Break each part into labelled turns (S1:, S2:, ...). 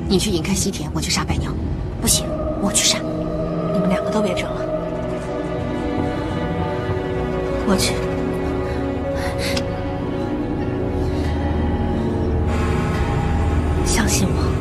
S1: 你去引开西田，我去杀白鸟。不行，我去杀。
S2: 你们两个都别争了，我去。相信我。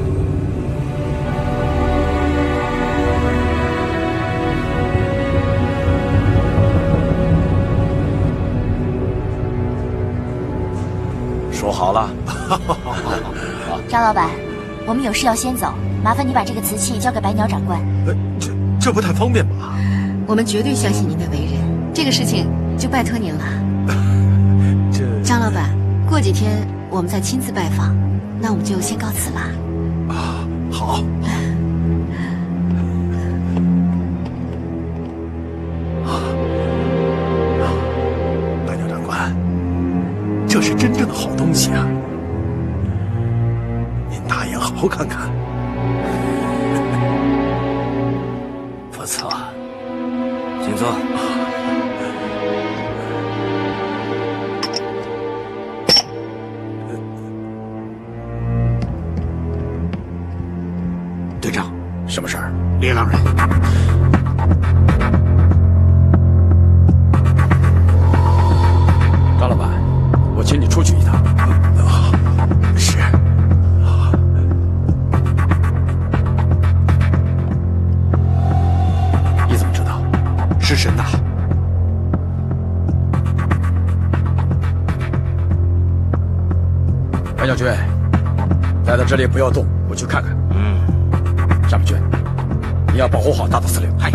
S3: 说好了。
S4: 张老板，我们有事要先走，麻烦你把这个瓷器交给白鸟长官。
S3: 这不太方便吧？
S1: 我们绝对相信您的为人，这个事情就拜托您了。张老板，过几天我们再亲自拜访，那我们就先告辞啦。
S3: 啊，好。白鸟长官，这是真正的好东西啊！您大眼好好看看。
S5: 不错，请坐。
S3: 队长，什么事儿？
S5: 猎狼人。
S3: 张老板，我请你出去一趟。是。你怎么知道？
S5: 是神呐！
S3: 白小军，待在这里不要动，我去看看。上面去，你要保护好大总司令。
S5: 嗨。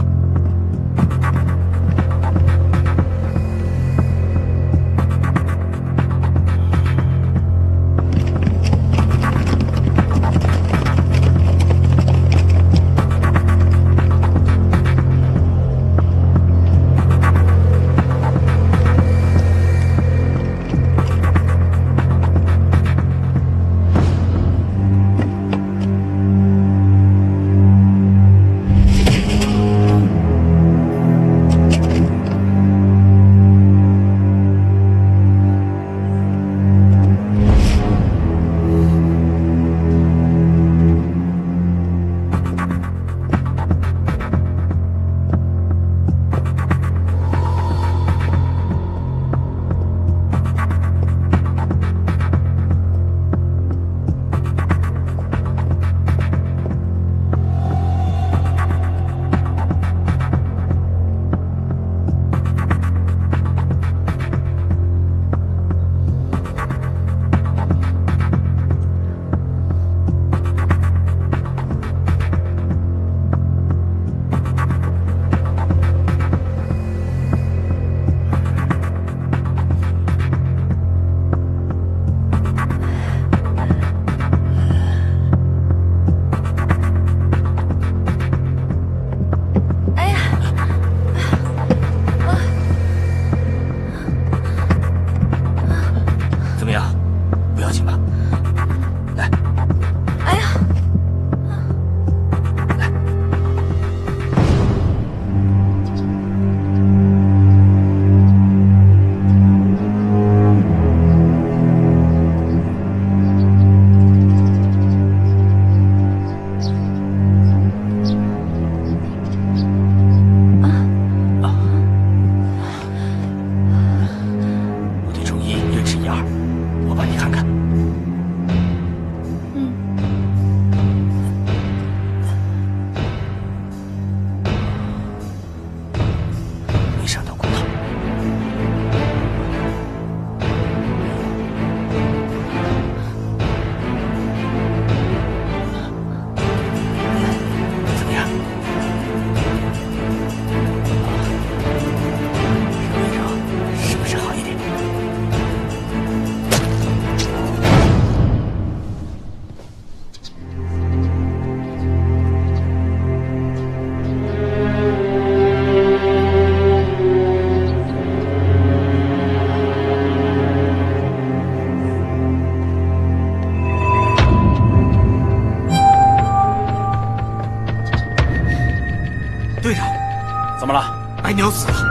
S3: 怎么了？
S5: 白鸟死了。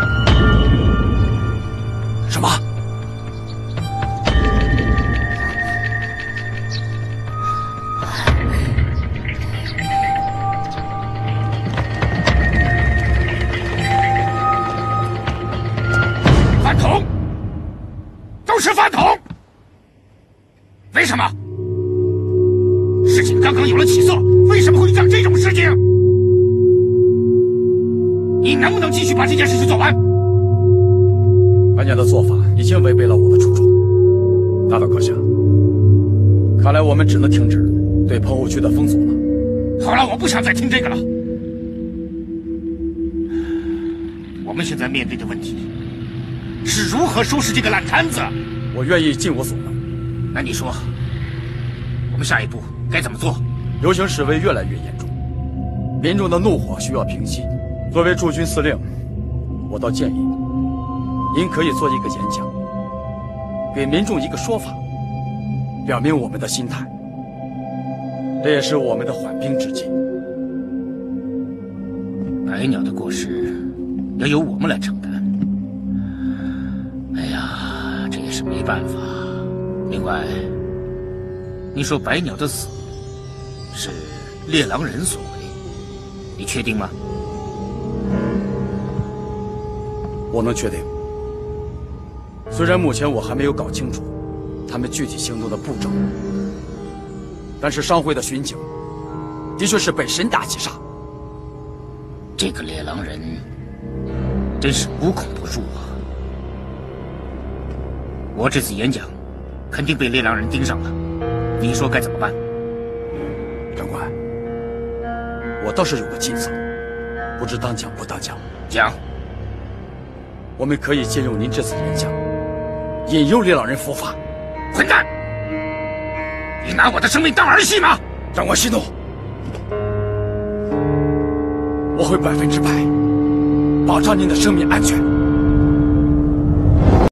S3: 什么？
S5: 是饭桶！为什么？事情刚刚有了起色，为什么会干这种事情？你能不能继续把这件事情做完？
S3: 白鸟的做法已经违背了我的初衷。大岛阁下，看来我们只能停止对棚户区的封锁了。
S5: 好了，我不想再听这个了。我们现在面对的问题是如何收拾这个烂摊子。
S3: 我愿意尽我所能。
S5: 那你说，我们下一步该怎么做？
S3: 游行示威越来越严重，民众的怒火需要平息。作为驻军司令，我倒建议您可以做一个演讲，给民众一个说法，表明我们的心态。这也是我们的缓兵之计。
S5: 白鸟的过失要由我们来承担。哎呀，这也是没办法。另外，你说白鸟的死是猎狼人所为，你确定吗？
S3: 我能确定。虽然目前我还没有搞清楚他们具体行动的步骤，但是商会的巡警的确是被神打击杀。
S5: 这个猎狼人真是无孔不入啊！我这次演讲肯定被猎狼人盯上了，你说该怎么办？
S3: 长官，我倒是有个计策，不知当讲不当讲。
S5: 讲。
S3: 我们可以借用您这次演讲，引诱猎狼人伏法。
S5: 混蛋！你拿我的生命当儿戏吗？
S3: 长官息怒，我会100%保障您的生命安全。